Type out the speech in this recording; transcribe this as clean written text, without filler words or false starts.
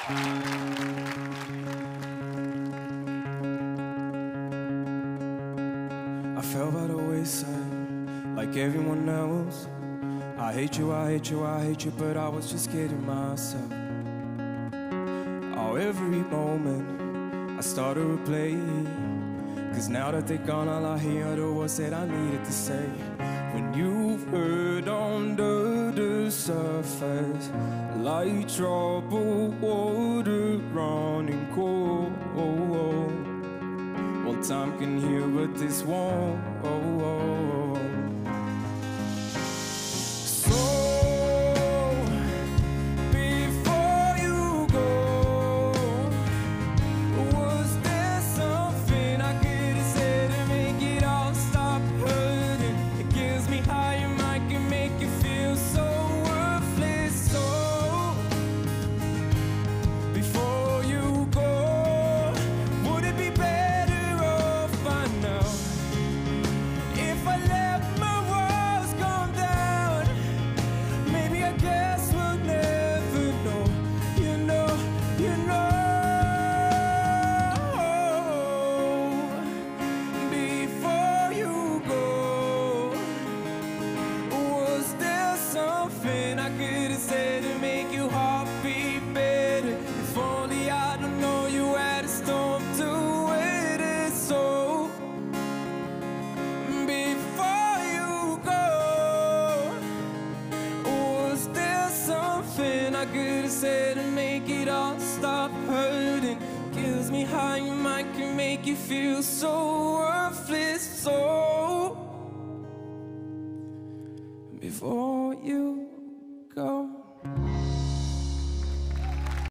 I fell by the wayside like everyone else. I hate you, I hate you, I hate you, but I was just kidding myself. Oh, every moment I start to replay, 'cause now that they're gone, all I hear are the words that I needed to say. When you've heard under the surface, like troubled water running cold. Well, time can heal, but this won't. So before you go, was there something I could have said to make it all stop hurting? It gives me high, your mind can make you feel so worthless. So before you go, would it be better off by now if I let my walls come down? Maybe I guess we'll never know. You know, you know. Before you go, was there something I could have said to make your heart beat better? If only I don't know you had a storm to weather. So before you go, was there something I could have said to make it all stop hurting? Gives me high, your mind can make you feel so worthless. So before you go.